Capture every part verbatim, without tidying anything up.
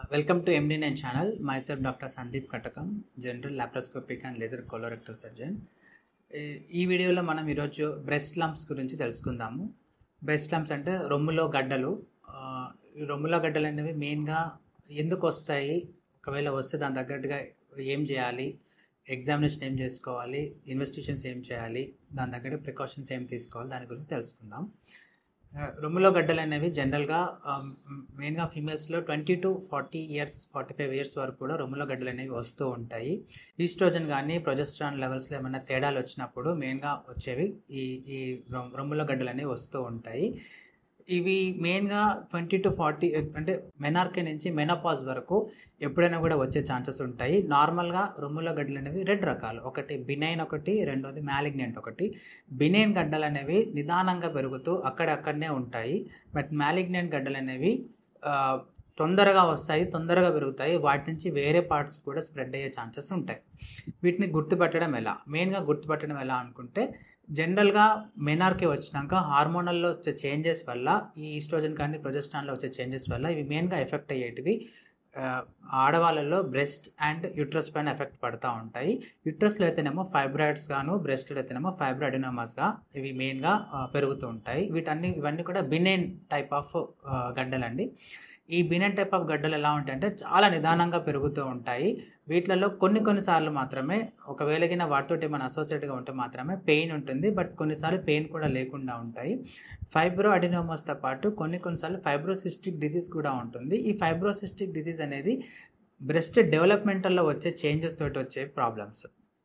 Welcome to M D nine channel. Myself Doctor Sandeep Katakam, General Laparoscopic and Laser Colorectal Surgeon. ఈ వీడియోలో మనం ఈరోజు breast lumps గురించి తెలుసుకుందాము. బ్రెస్ట్ లంప్స్ అంటే రొమ్ములో గడ్డలు. ఈ రొమ్ములో గడ్డలు అనేవి మెయిన్గా ఎందుకు వస్తాయి, ఒకవేళ వస్తే దాని తగ్గట్టుగా ఏం చేయాలి, ఎగ్జామినేషన్ ఏం చేసుకోవాలి, ఇన్వెస్టిగేషన్స్ ఏం చేయాలి, దాని తగ్గట్టు ప్రికాషన్స్ ఏం తీసుకోవాలి, దాని గురించి తెలుసుకుందాం. రొమ్ములో గడ్డలు అనేవి జనరల్గా మెయిన్గా ఫీమేల్స్లో twenty to forty years forty five years వరకు కూడా రొమ్ములో గడ్డలు అనేవి వస్తూ ఉంటాయి. ఈస్ట్రోజన్ కానీ ప్రొజెస్ట్రాన్ లెవెల్స్లో ఏమైనా తేడాలు వచ్చినప్పుడు మెయిన్గా వచ్చేవి ఈ ఈ రొమ్ములో గడ్డలు అనేవి వస్తూ ఉంటాయి. ఇవి మెయిన్గా ట్వంటీ టు ఫార్టీ అంటే మెనార్కే నుంచి మెనోపాజ్ వరకు ఎప్పుడైనా కూడా వచ్చే ఛాన్సెస్ ఉంటాయి. నార్మల్గా రొమ్ములో గడ్డలు అనేవి రెండు రకాలు, ఒకటి బినైన్ ఒకటి, రెండోది మ్యాలిగ్నెంట్ ఒకటి. బినైన్ గడ్డలు అనేవి నిదానంగా పెరుగుతూ అక్కడక్కడనే ఉంటాయి. బట్ మ్యాలిగ్నెంట్ గడ్డలు అనేవి తొందరగా వస్తాయి, తొందరగా పెరుగుతాయి, వాటి నుంచి వేరే పార్ట్స్ కూడా స్ప్రెడ్ అయ్యే ఛాన్సెస్ ఉంటాయి. వీటిని గుర్తుపట్టడం ఎలా, మెయిన్గా గుర్తుపట్టడం ఎలా అనుకుంటే, జనరల్గా మెనార్కే వచ్చినాక హార్మోనల్లో వచ్చే చేంజెస్ వల్ల, ఈ ఈస్ట్రోజన్ కానీ ప్రొజెస్ట్రాన్లో వచ్చే చేంజెస్ వల్ల ఇవి మెయిన్గా ఎఫెక్ట్ అయ్యేటివి ఆడవాళ్ళలో బ్రెస్ట్ అండ్ యూట్రస్ పైన ఎఫెక్ట్ పడుతూ ఉంటాయి. యూట్రస్లో అయితేనేమో ఫైబ్రాయిడ్స్ గాను, బ్రెస్ట్లో అయితేనేమో ఫైబ్రాయిడినోమాస్గా ఇవి మెయిన్గా పెరుగుతూ ఉంటాయి. వీటన్ని ఇవన్నీ కూడా బినైన్ టైప్ ఆఫ్ గడ్డలండి. ఈ బినైన్ టైప్ ఆఫ్ గడ్డలు ఎలా ఉంటాయంటే చాలా నిదానంగా పెరుగుతూ ఉంటాయి. వీటిలలో కొన్ని కొన్నిసార్లు మాత్రమే, ఒకవేళగిన వాటితోటి ఏమైనా అసోసియేట్గా ఉంటే మాత్రమే పెయిన్ ఉంటుంది, బట్ కొన్నిసార్లు పెయిన్ కూడా లేకుండా ఉంటాయి. ఫైబ్రో అడినోమాస్తో పాటు కొన్ని కొన్నిసార్లు ఫైబ్రోసిస్టిక్ డిసీజ్ కూడా ఉంటుంది. ఈ ఫైబ్రోసిస్టిక్ డిసీజ్ అనేది బ్రెస్ట్ డెవలప్మెంటల్లో వచ్చే చేంజెస్ తోటి వచ్చే ప్రాబ్లమ్స్.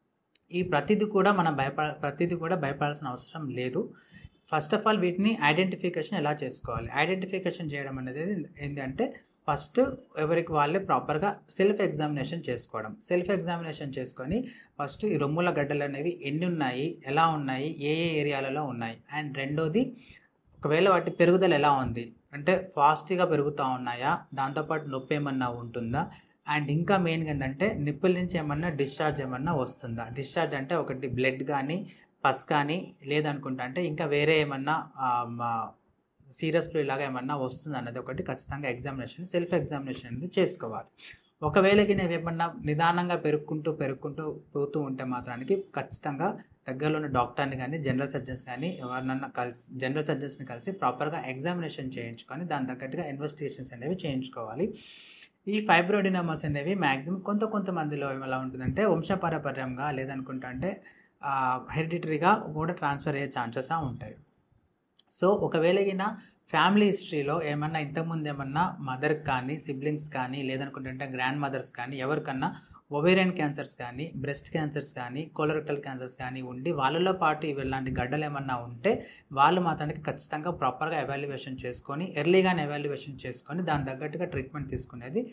ఈ ప్రతిదీ కూడా మనం భయపడ ప్రతిదీ కూడా భయపడాల్సిన అవసరం లేదు. ఫస్ట్ ఆఫ్ ఆల్ వీటిని ఐడెంటిఫికేషన్ ఎలా చేసుకోవాలి, ఐడెంటిఫికేషన్ చేయడం అనేది ఏంటంటే, ఫస్ట్ ఎవరికి వాళ్ళే ప్రాపర్గా సెల్ఫ్ ఎగ్జామినేషన్ చేసుకోవడం. సెల్ఫ్ ఎగ్జామినేషన్ చేసుకొని ఫస్ట్ ఈ రొమ్ముల గడ్డలు అనేవి ఎన్ని ఉన్నాయి, ఎలా ఉన్నాయి, ఏ ఏ ఏరియాలలో ఉన్నాయి, అండ్ రెండోది ఒకవేళ వాటి పెరుగుదల ఎలా ఉంది అంటే ఫాస్ట్గా పెరుగుతూ ఉన్నాయా, దాంతోపాటు నొప్పి ఏమన్నా ఉంటుందా, అండ్ ఇంకా మెయిన్గా ఏంటంటే నిప్పుల నుంచి ఏమన్నా డిశ్చార్జ్ ఏమన్నా వస్తుందా. డిశ్చార్జ్ అంటే ఒకటి బ్లడ్ కానీ పస్ కానీ, లేదనుకుంటా అంటే ఇంకా వేరే ఏమన్నా సీరియస్ ఫ్లూ ఇలాగా ఏమన్నా వస్తుంది అన్నది ఒకటి ఖచ్చితంగా ఎగ్జామినేషన్ సెల్ఫ్ ఎగ్జామినేషన్ అనేది చేసుకోవాలి. ఒకవేళకి నేను ఏమన్నా నిదానంగా పెరుగుకుంటూ పెరుగుకుంటూ పోతూ ఉంటే మాత్రానికి ఖచ్చితంగా దగ్గరలో ఉన్న డాక్టర్ని కానీ జనరల్ సర్జన్స్ కానీ ఎవరినన్నా కలిసి జనరల్ సర్జన్స్ని కలిసి ప్రాపర్గా ఎగ్జామినేషన్ చేయించుకొని దాని తగ్గట్టుగా ఇన్వెస్టిగేషన్స్ అనేవి చేయించుకోవాలి. ఈ ఫైబ్రోడినోమాస్ అనేవి మ్యాక్సిమం కొంత కొంతమందిలో ఎలా ఉంటుందంటే వంశపారపర్యంగా, లేదనుకుంటా అంటే హెరిడిటరీగా కూడా ట్రాన్స్ఫర్ అయ్యే ఛాన్సెస్ ఉంటాయి. సో ఒకవేళ అయినా ఫ్యామిలీ హిస్టరీలో ఏమన్నా ఇంతకుముందు ఏమన్నా మదర్కి కానీ, సిబ్లింగ్స్ కానీ, లేదనుకుంటే గ్రాండ్ మదర్స్ కానీ ఎవరికన్నా ఒవేరియన్ క్యాన్సర్స్ కానీ, బ్రెస్ట్ క్యాన్సర్స్ కానీ, కోలరెక్టల్ క్యాన్సర్స్ కానీ ఉండి వాళ్ళలో పాటు ఇవి ఇలాంటి గడ్డలు ఏమన్నా ఉంటే వాళ్ళు మాత్రానికి ఖచ్చితంగా ప్రాపర్గా ఎవాల్యుయేషన్ చేసుకొని, ఎర్లీగానే ఎవాల్యుయేషన్ చేసుకొని దాని తగ్గట్టుగా ట్రీట్మెంట్ తీసుకునేది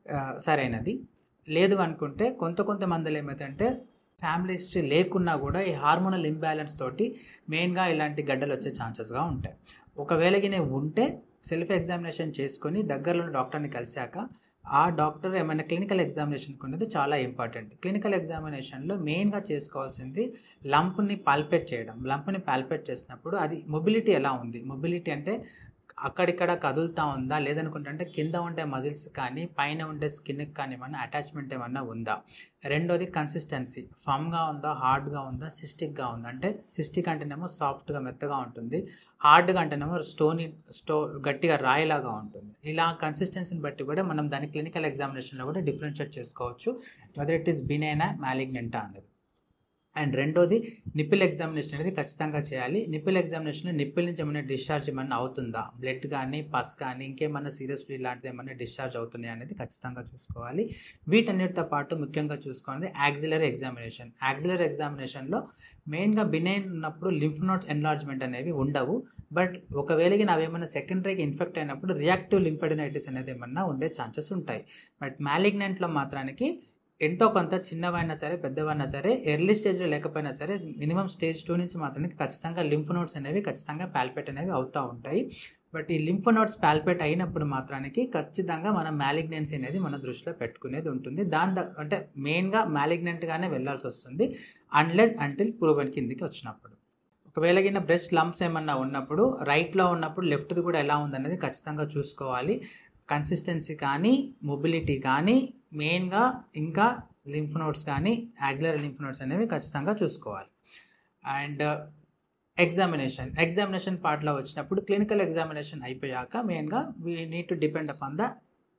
సరైనది. లేదు అనుకుంటే కొంత కొంత మందిలో ఏమైతే ఫ్యామిలీ హిస్టరీ లేకున్నా కూడా ఈ హార్మోనల్ ఇంబ్యాలెన్స్ తోటి మెయిన్గా ఇలాంటి గడ్డలు వచ్చే ఛాన్సెస్గా ఉంటాయి. ఒకవేళకి ఉంటే సెల్ఫ్ ఎగ్జామినేషన్ చేసుకొని దగ్గరలో డాక్టర్ని కలిశాక ఆ డాక్టర్ ఏమైనా క్లినికల్ ఎగ్జామినేషన్ కొనేది చాలా ఇంపార్టెంట్. క్లినికల్ ఎగ్జామినేషన్లో మెయిన్గా చేసుకోవాల్సింది లంప్ని పాల్పేట్ చేయడం. లంప్ని పాల్పేట్ చేసినప్పుడు అది మొబిలిటీ ఎలా ఉంది, మొబిలిటీ అంటే అక్కడిక్కడ కదులుతూ ఉందా, లేదనుకుంటే కింద ఉండే మజిల్స్ కానీ పైన ఉండే స్కిన్కి కానీ ఏమన్నా అటాచ్మెంట్ ఏమన్నా ఉందా. రెండోది కన్సిస్టెన్సీ, ఫమ్గా ఉందా, హార్డ్గా ఉందా, సిస్టిక్గా ఉందా. అంటే సిస్టిక్ అంటేనేమో సాఫ్ట్గా మెత్తగా ఉంటుంది, హార్డ్గా అంటేనేమో స్టోని స్టో గట్టిగా రాయిలాగా ఉంటుంది. ఇలా కన్సిస్టెన్సీని బట్టి కూడా మనం దాన్ని క్లినికల్ ఎగ్జామినేషన్లో కూడా డిఫరెన్షియేట్ చేసుకోవచ్చు, వెదర్ ఇట్ ఈస్ బినైనా మ్యాలిగ్నెంటా అనేది. అండ్ రెండోది నిప్పిల్ ఎగ్జామినేషన్ అనేది ఖచ్చితంగా చేయాలి. నిప్పిల్ ఎగ్జామినేషన్లో నిప్పిల్ నుంచి ఏమైనా డిశ్చార్జ్ ఏమన్నా అవుతుందా, బ్లడ్ కానీ పస్ కానీ ఇంకేమన్నా సీరియస్ ఫ్లూ ఇలాంటిది ఏమన్నా డిశ్చార్జ్ అవుతున్నాయి అనేది ఖచ్చితంగా చూసుకోవాలి. వీటన్నిటితో పాటు ముఖ్యంగా చూసుకోవాలి యాక్సిలరీ ఎగ్జామినేషన్. యాక్సిలరీ ఎగ్జామినేషన్లో మెయిన్గా బినైన్ ఉన్నప్పుడు లింఫ్ నోడ్స్ ఎన్లార్జ్మెంట్ అనేవి ఉండవు, బట్ ఒకవేళకి నావేమన్నా సెకండరీగా ఇన్ఫెక్ట్ అయినప్పుడు రియాక్టివ్ లింఫెడినైటిస్ అనేది ఏమన్నా ఉండే ఛాన్సెస్ ఉంటాయి. బట్ మ్యాలిగ్నెంట్లో మాత్రానికి ఎంతో కొంత చిన్నవైనా సరే పెద్దవైనా సరే ఎర్లీ స్టేజ్లో లేకపోయినా సరే మినిమం స్టేజ్ టూ నుంచి మాత్రమే ఖచ్చితంగా లింఫ్ నోడ్స్ అనేవి ఖచ్చితంగా పాల్పేట్ అనేవి అవుతూ ఉంటాయి. బట్ ఈ లింఫ్ నోడ్స్ పాల్పేట్ అయినప్పుడు మాత్రానికి ఖచ్చితంగా మనం మ్యాలిగ్నెన్సీ అనేది మన దృష్టిలో పెట్టుకునేది ఉంటుంది. దాని అంటే మెయిన్గా మ్యాలిగ్నెంట్గానే వెళ్ళాల్సి వస్తుంది అన్లెస్ అంటిల్ ప్రూవెన్ కిందికి వచ్చినప్పుడు. ఒకవేళ గిన్న బ్రెస్ట్ లంప్స్ ఏమన్నా ఉన్నప్పుడు రైట్లో ఉన్నప్పుడు లెఫ్ట్ది కూడా ఎలా ఉందనేది ఖచ్చితంగా చూసుకోవాలి. కన్సిస్టెన్సీ కానీ మొబిలిటీ కానీ మెయిన్గా ఇంకా లింఫ్ నోడ్స్ కానీ యాక్సిలరీ లింఫ్ నోడ్స్ అనేవి ఖచ్చితంగా చూసుకోవాలి. అండ్ ఎగ్జామినేషన్ ఎగ్జామినేషన్ పార్ట్లో వచ్చినప్పుడు క్లినికల్ ఎగ్జామినేషన్ అయిపోయాక మెయిన్గా we need to depend upon the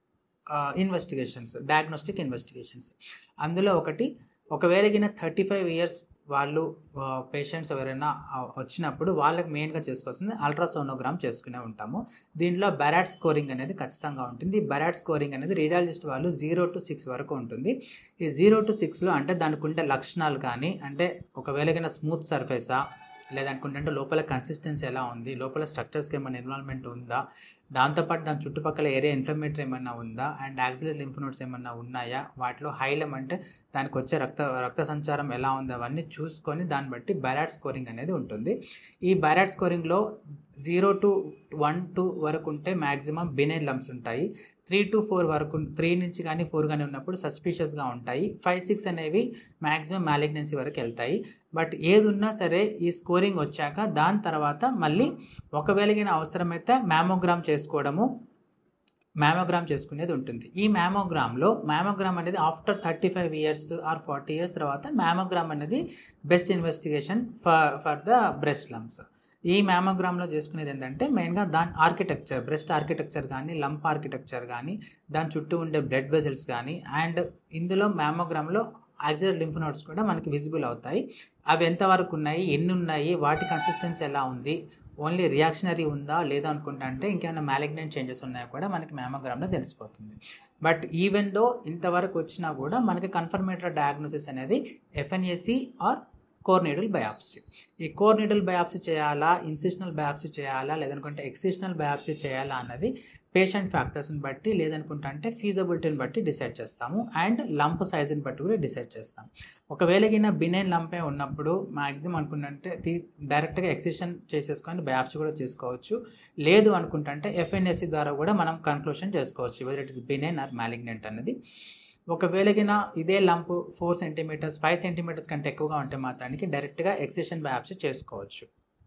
investigations, diagnostic investigations. అందులో ఒకటి, ఒకవేళ గిన థర్టీ ఫైవ్ ఇయర్స్ వాళ్ళు పేషెంట్స్ ఎవరైనా వచ్చినప్పుడు వాళ్ళకి మెయిన్గా చేసుకోవాల్సింది అల్ట్రాసోనోగ్రామ్ చేసుకునే ఉంటాము. దీనిలో బెరాట్ స్కోరింగ్ అనేది ఖచ్చితంగా ఉంటుంది. బెరాట్ స్కోరింగ్ అనేది రేడియాలజిస్ట్ వాళ్ళు జీరో టు సిక్స్ వరకు ఉంటుంది. ఈ జీరో టు సిక్స్లో అంటే దానికి ఉండే లక్షణాలు కానీ, అంటే ఒకవేళ గిన స్మూత్ సర్ఫేసా లేదనుకుంటే లోపల కన్సిస్టెన్సీ ఎలా ఉంది, లోపల స్ట్రక్చర్స్కి ఏమైనా ఇన్వాల్వ్మెంట్ ఉందా, దాంతోపాటు దాని చుట్టుపక్కల ఏరియా ఇన్ఫ్లమేటరీ ఏమన్నా ఉందా, అండ్ యాక్సిలరీ లింఫ్ నోడ్స్ ఏమన్నా ఉన్నాయా, వాటిలో హైలం అంటే దానికి వచ్చే రక్త రక్త సంచారం ఎలా ఉంది, అవన్నీ చూసుకొని దాన్ని బట్టి బెరాట్ స్కోరింగ్ అనేది ఉంటుంది. ఈ బెరాట్ స్కోరింగ్లో జీరో టు వన్ టూ వరకు ఉంటే మ్యాక్సిమం బినైన్ లంప్స్ ఉంటాయి. త్రీ టు ఫోర్ వరకు, త్రీ నుంచి కానీ ఫోర్ కానీ ఉన్నప్పుడు సస్పిషియస్గా ఉంటాయి. ఫైవ్ సిక్స్ అనేవి మ్యాక్సిమం మ్యాలిగ్నెన్సీ వరకు వెళ్తాయి. బట్ ఏది ఉన్నా సరే ఈ స్కోరింగ్ వచ్చాక దాని తర్వాత మళ్ళీ ఒకవేళ అవసరమైతే మ్యామోగ్రామ్ చేసుకోవడము మ్యామోగ్రామ్ చేసుకునేది ఉంటుంది. ఈ మ్యామోగ్రామ్లో మ్యామోగ్రామ్ అనేది after thirty five years or forty years తర్వాత మ్యామోగ్రామ్ అనేది best investigation for for the breast lumps. ఈ మ్యామోగ్రామ్లో చేసుకునేది ఏంటంటే మెయిన్గా దాని ఆర్కిటెక్చర్, బ్రెస్ట్ ఆర్కిటెక్చర్ కానీ, లంప్ ఆర్కిటెక్చర్ కానీ, దాని చుట్టూ ఉండే బ్లడ్ వెజల్స్ కానీ, అండ్ ఇందులో మ్యామోగ్రామ్లో యాక్సిలరీ లింఫ్ నోడ్స్ కూడా మనకి విజిబుల్ అవుతాయి. అవి ఎంతవరకు ఉన్నాయి, ఎన్ని ఉన్నాయి, వాటి కన్సిస్టెన్సీ ఎలా ఉంది, ఓన్లీ రియాక్షనరీ ఉందా లేదా అనుకుంటా అంటే ఇంకేమైనా మ్యాలిగ్నెంట్ చేంజెస్ ఉన్నాయో కూడా మనకి మ్యామోగ్రామ్లో తెలిసిపోతుంది. బట్ ఈవెన్ దో ఇంతవరకు వచ్చినా కూడా మనకి కన్ఫర్మేటరీ డయాగ్నోసిస్ అనేది FNAC or core needle biopsy. ఈ కోర్ నీడిల్ బయాప్సీ చేయాలా, ఇన్సిషనల్ బయాప్సీ చేయాలా, లేదనుకుంటే ఎక్సిషనల్ బయాప్సీ చేయాలా అన్నది పేషెంట్ ఫ్యాక్టర్స్ని బట్టి, లేదనుకుంటా అంటే ఫీజబిలిటీని బట్టి డిసైడ్ చేస్తాము. అండ్ లంప్ సైజుని బట్టి కూడా డిసైడ్ చేస్తాం. ఒకవేళ గిన బినైన్ లంపే ఉన్నప్పుడు మ్యాక్సిమం అనుకుంటే డైరెక్ట్గా ఎక్సిషన్ చేసేసుకొని బయాప్సీ కూడా చేసుకోవచ్చు. లేదు అనుకుంటా అంటే ఎఫ్ఎన్ఎస్సి ద్వారా కూడా మనం కన్క్లూషన్ చేసుకోవచ్చు whether it is benign or malignant అనేది. ఒకవేళ గిన ఇదే lump four centimeters five centimeters కంటే ఎక్కువగా ఉంటే మాత్రానికి డైరెక్ట్గా ఎక్సిషన్ బయాప్సీ చేసుకోవచ్చు.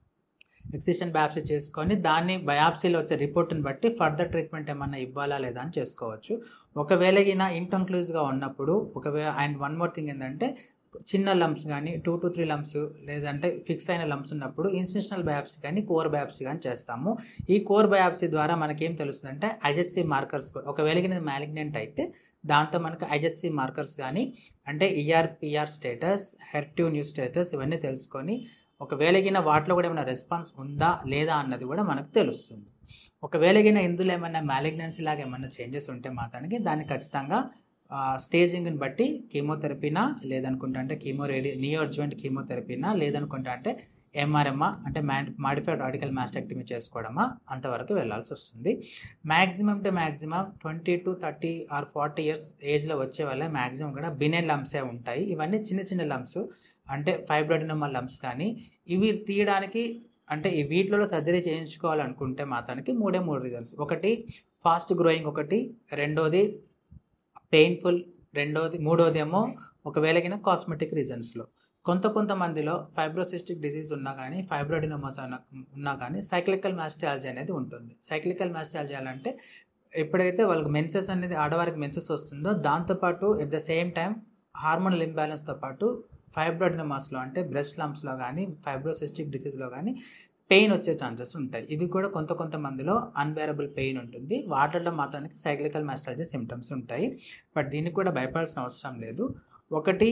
ఎక్సిషన్ బయాప్సీ చేసుకొని దాన్ని బయాప్సీలో వచ్చే రిపోర్ట్ని బట్టి ఫర్దర్ ట్రీట్మెంట్ ఏమన్నా ఇవ్వాలా లేదా అని చేసుకోవచ్చు. ఒకవేళ గిన ఇన్కన్క్లూజివ్గా ఉన్నప్పుడు, ఒకవేళ అండ్ వన్ మోర్ థింగ్ ఏంటంటే చిన్న లంప్స్ కానీ టూ టు త్రీ లంప్స్ లేదంటే ఫిక్స్ అయిన లంప్స్ ఉన్నప్పుడు ఇన్సిషనల్ బయాప్సీ కానీ కోర్ బయాప్సీ కానీ చేస్తాము. ఈ కోర్ బయాప్సీ ద్వారా మనకేం తెలుస్తుందంటే ఐజెచ్సి మార్కర్స్, ఒకవేళ గిన మ్యాలిగ్నెంట్ అయితే దాంతో మనకు ఐజెచ్సి మార్కర్స్ కానీ అంటే ER PR status, HER two neu status ఇవన్నీ తెలుసుకొని ఒకవేళ గిన వాటిలో కూడా ఏమైనా రెస్పాన్స్ ఉందా లేదా అన్నది కూడా మనకు తెలుస్తుంది. ఒకవేళ గిన ఇందులో ఏమైనా మ్యాలిగ్నెన్సీ లాగా ఏమైనా చేంజెస్ ఉంటే మాత్రానికి దాన్ని ఖచ్చితంగా స్టేజింగ్ని బట్టి కీమోథెరపీనా లేదనుకుంటా అంటే కీమో రేడి నియోడ్జువెంట్ కీమోథెరపీనా లేదనుకుంటా అంటే ఎంఆర్ఎంఆ అంటే మాడిఫైడ్ రాడికల్ మాస్టెక్టమీ చేసుకోవడమా అంతవరకు వెళ్ళాల్సి వస్తుంది. Maximum to maximum twenty to thirty or forty years ఏజ్లో వచ్చే వల్ల మ్యాక్సిమం కూడా బినైన్ లంప్సే ఉంటాయి. ఇవన్నీ చిన్న చిన్న లంప్స్ అంటే ఫైబ్రోడినోమా లంప్స్ కానీ ఇవి తీయడానికి అంటే ఈ వీటిలో సర్జరీ చేయించుకోవాలనుకుంటే మాత్రానికి మూడే మూడు రీజన్స్. ఒకటి ఫాస్ట్ గ్రోయింగ్, ఒకటి రెండోది పెయిన్ఫుల్, రెండోది మూడోది ఏమో ఒకవేళ కింద కాస్మెటిక్ రీజన్స్లో. కొంత కొంతమందిలో ఫైబ్రోసిస్టిక్ డిసీజ్ ఉన్నా కానీ ఫైబ్రోడినోమాస్ ఉన్నా కానీ సైక్లికల్ మాస్టాలజీ అనేది ఉంటుంది. సైక్లికల్ మాస్టాలజీ అంటే ఎప్పుడైతే వాళ్ళకి మెన్సెస్ అనేది ఆడవారికి మెన్సెస్ వస్తుందో దాంతోపాటు at the same time hormonal ఇంబ్యాలెన్స్తో పాటు ఫైబ్రోడినోమాస్లో అంటే బ్రెస్ట్ లంప్స్లో కానీ ఫైబ్రోసిస్టిక్ డిసీజ్లో కానీ పెయిన్ వచ్చే ఛాన్సెస్ ఉంటాయి. ఇవి కూడా కొంత కొంతమందిలో అన్బేరబుల్ పెయిన్ ఉంటుంది. వాటిల్లో మాత్రానికి సైక్లికల్ మాస్టాలజీ సిమ్టమ్స్ ఉంటాయి. బట్ దీనికి కూడా భయపడాల్సిన అవసరం లేదు. ఒకటి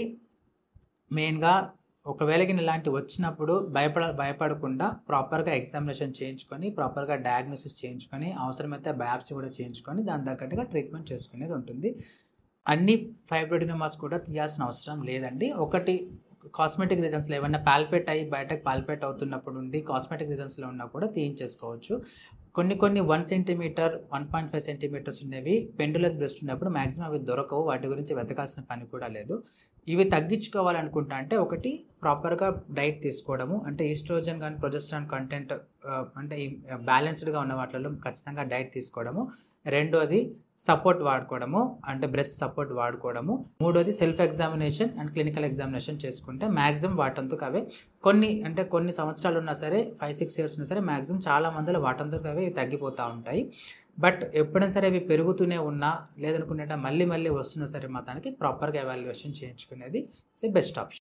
మెయిన్గా ఒకవేళ ఇలాంటివి వచ్చినప్పుడు భయపడ భయపడకుండా ప్రాపర్గా ఎగ్జామినేషన్ చేయించుకొని ప్రాపర్గా డయాగ్నోసిస్ చేయించుకొని అవసరమైతే బయాప్సీ కూడా చేయించుకొని దాని తగ్గట్టుగా ట్రీట్మెంట్ చేసుకునేది ఉంటుంది. అన్ని ఫైబ్రోడినోమాస్ కూడా తీయాల్సిన అవసరం లేదండి. ఒకటి కాస్మెటిక్ రీజన్స్లో ఏమన్నా పాల్పేట్ అయ్యి బయటకు పాల్పేట్ అవుతున్నప్పుడు ఉండి కాస్మెటిక్ రీజన్స్లో ఉన్నా కూడా తీయించేసుకోవచ్చు. కొన్ని కొన్ని one centimeter one point five centimeters ఉన్నవి పెండులస్ బ్రెస్ట్ ఉన్నప్పుడు మ్యాక్సిమం అవి దొరకవు. వాటి గురించి వెతకాల్సిన పని కూడా లేదు. ఇవి తగ్గించుకోవాలనుకుంటా అంటే ఒకటి ప్రాపర్గా డైట్ తీసుకోవడము, అంటే ఈస్ట్రోజన్ కానీ ప్రొజెస్ట్రాన్ కంటెంట్ అంటే బ్యాలెన్స్డ్గా ఉన్న వాటిలో ఖచ్చితంగా డైట్ తీసుకోవడము. రెండోది సపోర్ట్ వాడుకోవడము, అంటే బ్రెస్ట్ సపోర్ట్ వాడుకోవడము. మూడోది self examination and clinical examination చేసుకుంటే మ్యాక్సిమం వాటందుకు అవే కొన్ని అంటే కొన్ని సంవత్సరాలు ఉన్నా సరే, ఫైవ్ సిక్స్ ఇయర్స్ ఉన్నా సరే మ్యాక్సిమం చాలా మందిలో వాటందుకు అవే తగ్గిపోతూ ఉంటాయి. బట్ ఎప్పుడైనా సరే అవి పెరుగుతూనే ఉన్నా లేదనుకునేట మళ్ళీ మళ్ళీ వస్తున్నా సరే మాత్రానికి ప్రాపర్గా ఎవాల్యుయేషన్ చేయించుకునేది ఇట్స్ ఏ బెస్ట్ ఆప్షన్.